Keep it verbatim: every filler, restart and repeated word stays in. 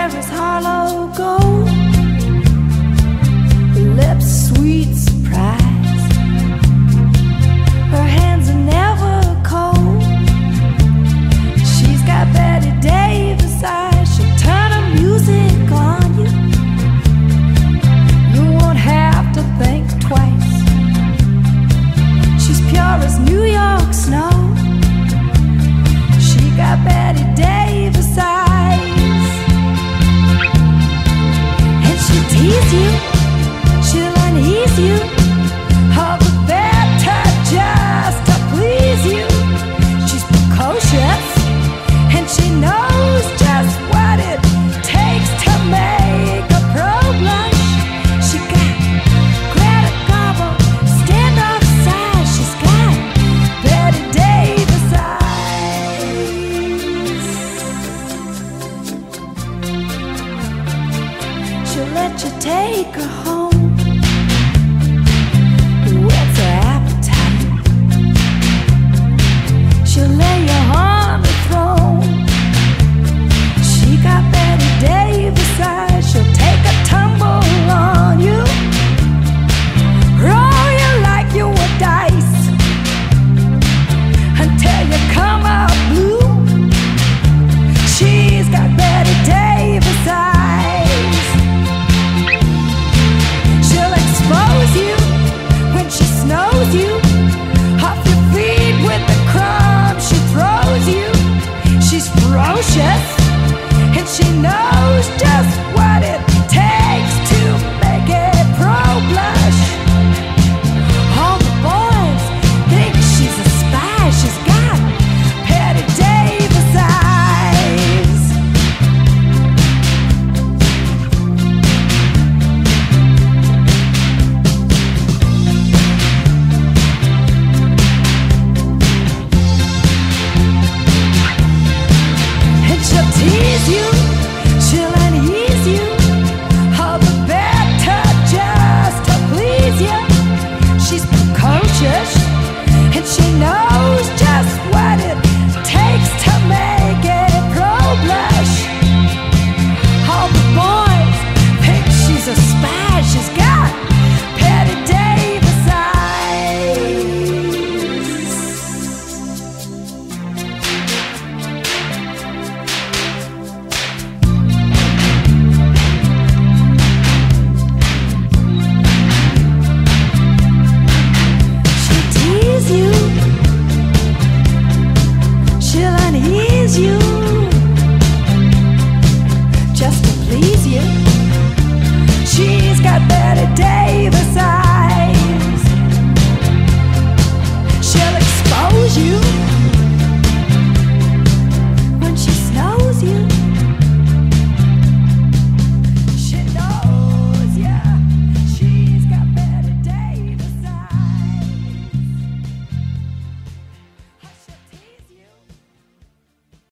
hair is hollow gold, lips sweet surprise. Her hands are never cold. She's got Betty Davis eyes. She'll turn her music on you. You won't have to think twice. She's pure as New York snow. She got Betty Davis eyes. And she'll tease you, she'll unease you, all the better just to please you. She's precocious, and she knows just what it takes to make a pro blush. She got Greta Garbo, standoff size. She's got Betty Davis eyes. She'll let you take her home.